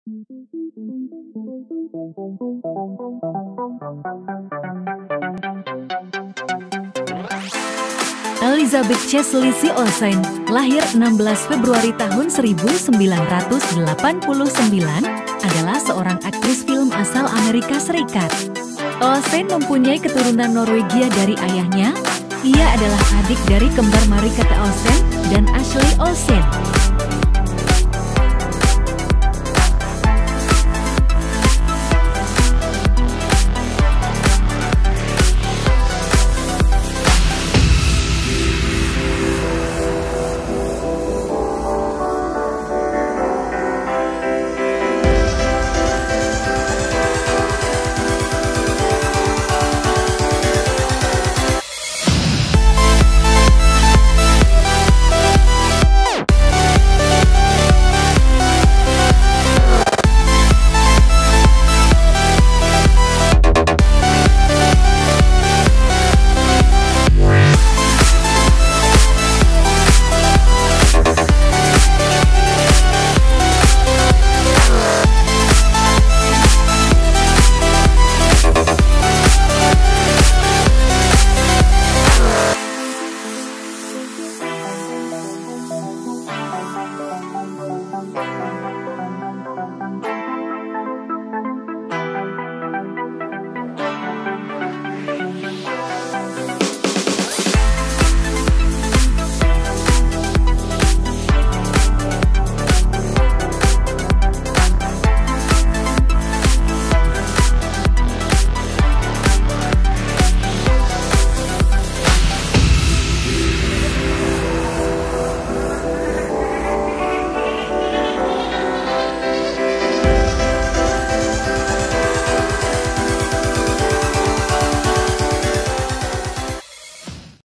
Elizabeth Chesley Olsen, lahir 16 Februari tahun 1989, adalah seorang aktris film asal Amerika Serikat. Olsen mempunyai keturunan Norwegia dari ayahnya. Ia adalah adik dari kembar Marie-Kate Olsen dan Ashley Olsen.